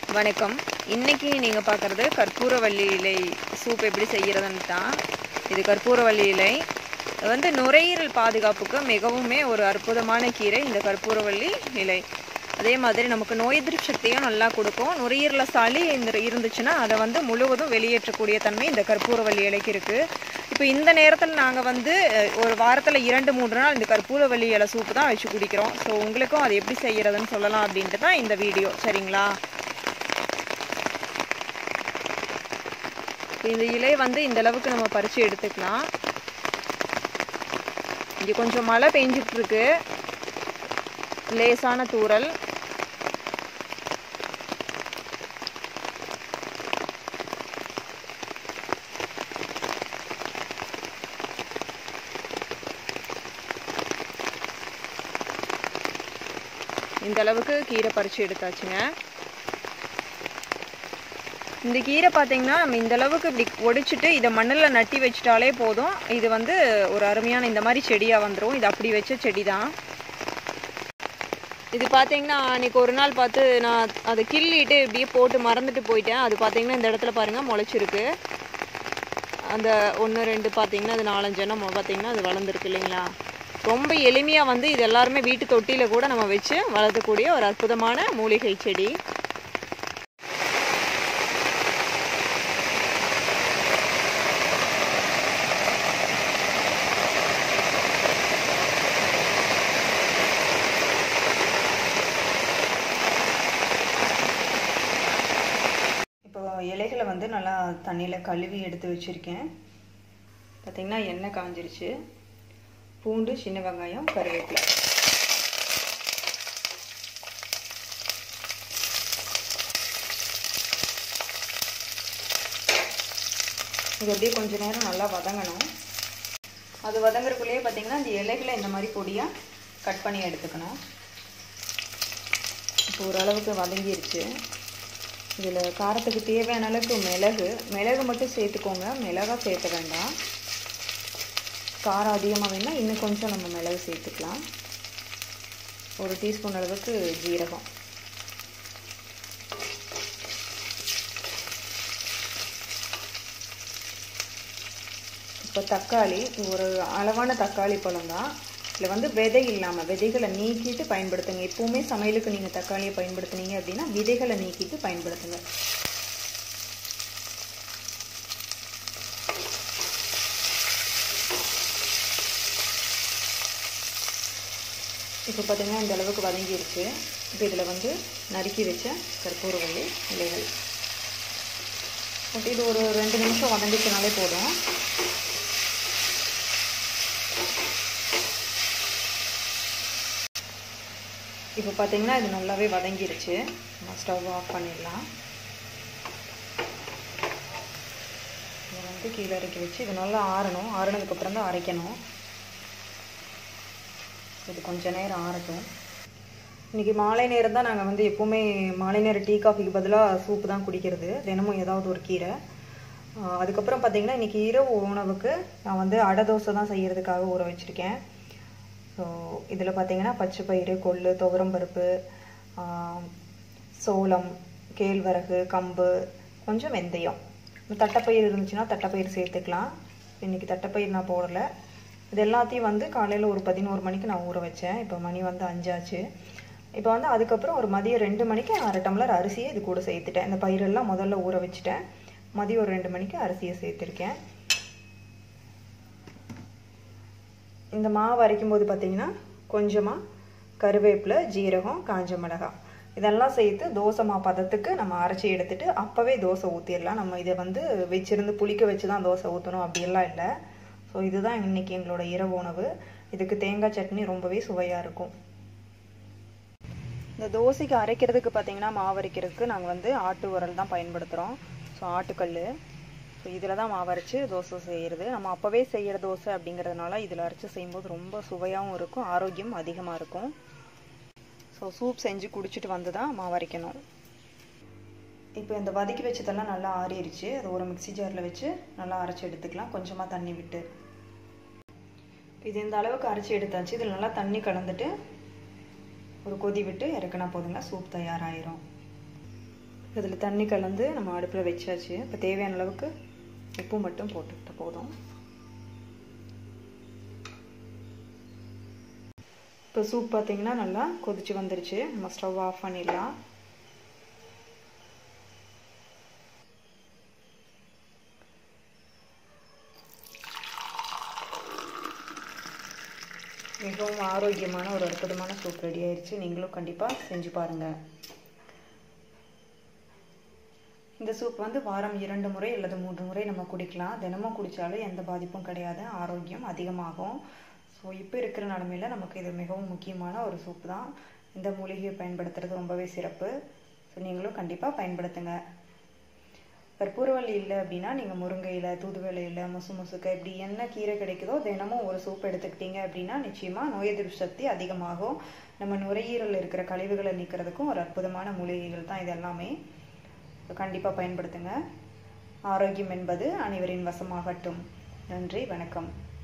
வணக்கம். இன்னைக்கு நீங்க பார்க்குறது கற்பூரவள்ளி இலை சூப் எப்படி செய்யறதுன்னு தான். இது கற்பூரவள்ளி இலை வந்து நுரையீரல் பாதுகாப்புக்கு மிகவுமே ஒரு அற்புதமான கீரை இந்த கற்பூரவள்ளி இலை. அதே மாதிரி நமக்கு நோய் எதிர்ப்பு சக்தியும் நல்லா கொடுக்கும். நுரையீரல சளி இருந்துச்சுன்னா அதை வந்து முழுவதும் வெளியேற்றக்கூடிய தன்மை இந்த கற்பூரவள்ளி இலைக்கு இருக்குது. இப்போ இந்த நேரத்தில் நாங்கள் வந்து ஒரு வாரத்தில் 2-3 நாள் இந்த கற்பூரவள்ளி இலை சூப்பு தான் வச்சு குடிக்கிறோம். ஸோ உங்களுக்கும் அது எப்படி செய்கிறதுன்னு சொல்லலாம் அப்படின்ட்டு தான் இந்த வீடியோ. சரிங்களா? இந்த இலை வந்து இந்த அளவுக்கு நம்ம பறித்து எடுத்துக்கலாம். இங்கே கொஞ்சம் மழை பெஞ்சிட்டு இருக்கு, லேசான தூறல். இந்த அளவுக்கு கீரை பறித்து எடுத்தாச்சுங்க. இந்த கீரை பார்த்தீங்கன்னா நம்ம இந்த அளவுக்கு இப்படி ஒடிச்சிட்டு இதை மண்ணில் நட்டி வச்சிட்டாலே போதும். இது வந்து ஒரு அருமையான இந்த மாதிரி செடியாக வந்துடும். இது அப்படி வச்ச செடி தான். இது பார்த்தீங்கன்னா அன்றைக்கி ஒரு நாள் பார்த்து நான் அதை கிள்ளிட்டு இப்படியே போட்டு மறந்துட்டு போயிட்டேன். அது பார்த்தீங்கன்னா இந்த இடத்துல பாருங்கள் முளைச்சிருக்கு. அந்த 1-2 பார்த்தீங்கன்னா அது 4-5 எண்ணம் பார்த்தீங்கன்னா அது வளர்ந்துருக்கு இல்லைங்களா? ரொம்ப எளிமையாக வந்து இது எல்லாருமே வீட்டு தொட்டியில் கூட நம்ம வச்சு வளர்த்தக்கூடிய ஒரு அற்புதமான மூலிகை செடி. இப்போ இலைகளை வந்து நல்லா தண்ணியில் கழுவி எடுத்து வச்சுருக்கேன். பார்த்திங்கன்னா எண்ணெய் காஞ்சிருச்சு. பூண்டு, சின்ன வெங்காயம், கருவேப்பிலை. இது அப்படியே கொஞ்சம் நேரம் நல்லா வதங்கணும். அது வதங்குறதுக்குள்ளேயே பார்த்திங்கன்னா இந்த இலைகளை இந்த மாதிரி பொடியாக கட் பண்ணி எடுத்துக்கணும். இப்போ ஓரளவுக்கு வதங்கிருச்சு. இதில் காரத்துக்கு தேவையான அளவுக்கு மிளகு மட்டும் சேர்த்துக்கோங்க. மிளகாய் சேர்த்த வேண்டாம். காரம் அதிகமாக வேணும்னா இன்னும் கொஞ்சம் நம்ம மிளகு சேர்த்துக்கலாம். 1 டீஸ்பூன் அளவுக்கு ஜீரகம். இப்போ தக்காளி, ஒரு அளவான தக்காளி பழம் தான். இதில் வந்து விதை இல்லாமல் விதைகளை நீக்கிட்டு பயன்படுத்துங்க. எப்போவுமே சமையலுக்கு நீங்கள் தக்காளியை பயன்படுத்துனீங்க அப்படின்னா விதைகளை நீக்கிட்டு பயன்படுத்துங்க. இப்போ பார்த்திங்கன்னா இந்த அளவுக்கு வதங்கிருச்சு. இப்போ இதில் வந்து நறுக்கி வச்ச கற்பூரவள்ளி இலைகள் இது ஒரு 2 நிமிஷம் வதங்கிச்சனாலே போதும். இப்போ பார்த்திங்கன்னா இது நல்லாவே வதங்கிருச்சு. நம்ம ஸ்டவ் ஆஃப் பண்ணிடலாம். இதை வந்து கீழே இறக்கி வச்சு இது நல்லா ஆறணும். ஆறினதுக்கப்புறம் தான் அரைக்கணும். இது கொஞ்சம் நேரம் ஆறட்டும். இன்றைக்கி மாலை நேரம் தான் நாங்கள் வந்து எப்போவுமே மாலை நேரம் டீ காஃபிக்கு பதிலாக சூப்பு தான் குடிக்கிறது. தினமும் ஏதாவது ஒரு கீரை. அதுக்கப்புறம் பார்த்திங்கன்னா இன்றைக்கி இரவு உணவுக்கு நான் வந்து அடை தோசை தான் செய்கிறதுக்காக ஊற வச்சுருக்கேன். ஸோ இதில் பார்த்திங்கன்னா பச்சை பயிறு, கொள்ளு, துவரம்பருப்பு, சோளம், கேழ்வரகு, கம்பு, கொஞ்சம் வெந்தயம். தட்டைப்பயிறு இருந்துச்சுன்னா தட்டைப்பயிறு சேர்த்துக்கலாம். இன்றைக்கி தட்டைப்பயிறு நான் போடலை. இது எல்லாத்தையும் வந்து காலையில் ஒரு 11 மணிக்கு நான் ஊற வச்சேன். இப்போ மணி வந்து 5 ஆச்சு. இப்போ வந்து அதுக்கப்புறம் ஒரு மதியம் 2 மணிக்கு 1/2 டம்ளர் அரிசியை இது கூட சேர்த்துட்டேன். இந்த பயிரெல்லாம் முதல்ல ஊற வச்சுட்டேன். மதியம் ஒரு 2 மணிக்கு அரிசியை சேர்த்துருக்கேன். இந்த மாவு அரைக்கும் போது பார்த்திங்கன்னா கொஞ்சமாக கருவேப்பிலை, ஜீரகம், காஞ்ச மிளகாய் இதெல்லாம் சேர்த்து தோசை மாவு பதத்துக்கு நம்ம அரைச்சி எடுத்துகிட்டு அப்போவே தோசை ஊற்றிடலாம். நம்ம இதை வந்து வச்சுருந்து புளிக்க வச்சு தான் தோசை ஊற்றணும் அப்படியெல்லாம் இல்லை. ஸோ இதுதான் இன்றைக்கி எங்களோட இரவு உணவு. இதுக்கு தேங்காய் சட்னி ரொம்பவே சுவையாக இருக்கும். இந்த தோசைக்கு அரைக்கிறதுக்கு பார்த்திங்கன்னா மாவு அரைக்கிறதுக்கு நாங்கள் வந்து ஆட்டு உரல் தான் பயன்படுத்துகிறோம். ஸோ ஆட்டுக்கல். ஸோ இதில் தான் மாவு அரைச்சி தோசை செய்கிறது. நம்ம அப்போவே செய்கிற தோசை அப்படிங்கிறதுனால இதில் அரைச்சி செய்யும்போது ரொம்ப சுவையாகவும் இருக்கும், ஆரோக்கியம் அதிகமாக இருக்கும். ஸோ சூப் செஞ்சு குடிச்சிட்டு வந்து தான் மாவு அரைக்கணும். இப்போ இந்த வதக்கி வச்சதெல்லாம் நல்லா ஆறிடுச்சு. அது ஒரு மிக்ஸி ஜாரில் வச்சு நல்லா அரைச்சி எடுத்துக்கலாம், கொஞ்சமாக தண்ணி விட்டு. இது இந்த அளவுக்கு அரைச்சி எடுத்தாச்சு. இதில் நல்லா தண்ணி கலந்துட்டு ஒரு கொதி விட்டு இறக்குனா போதுங்க, சூப் தயாராகிரும். இதில் தண்ணி கலந்து நம்ம அடுப்பில் வச்சாச்சு. இப்போ தேவையான அளவுக்கு உப்பு மட்டும் போட்டுக்கிட்ட போதும். இப்போ சூப் பார்த்திங்கன்னா நல்லா கொதிச்சு வந்துருச்சு. நம்ம ஸ்டவ் ஆஃப் பண்ணிடலாம். மிகவும் ஆரோக்கியமான ஒரு அற்புதமான சூப் ரெடி ஆயிடுச்சு. நீங்களும் கண்டிப்பாக செஞ்சு பாருங்கள். இந்த சூப் வந்து வாரம் 2 முறை அல்லது 3 முறை நம்ம குடிக்கலாம். தினமும் குடித்தாலும் எந்த பாதிப்பும் கிடையாது, ஆரோக்கியம் அதிகமாகும். ஸோ இப்போ இருக்கிற நிலமையில் நமக்கு இது மிகவும் முக்கியமான ஒரு சூப் தான். இந்த மூலிகையை பயன்படுத்துறது ரொம்பவே சிறப்பு. ஸோ நீங்களும் கண்டிப்பாக பயன்படுத்துங்க. கற்பூரவள்ளி இல்லை அப்படின்னா நீங்கள் முருங்கை இலை, தூதுவளை இலை, முசுக்கை இப்படி என்ன கீரை கிடைக்குதோ தினமும் ஒரு சூப் எடுத்துக்கிட்டீங்க அப்படின்னா நிச்சயமாக நோய் எதிர்ப்பு சக்தி அதிகமாகும். நம்ம நுரையீரலில் இருக்கிற கழிவுகளை நீக்கிறதுக்கும் ஒரு அற்புதமான மூலிகைகள் தான் இது எல்லாமே. கண்டிப்பாக பயன்படுத்துங்க. ஆரோக்கியம் என்பது அனைவரின் வசமாகட்டும். நன்றி, வணக்கம்.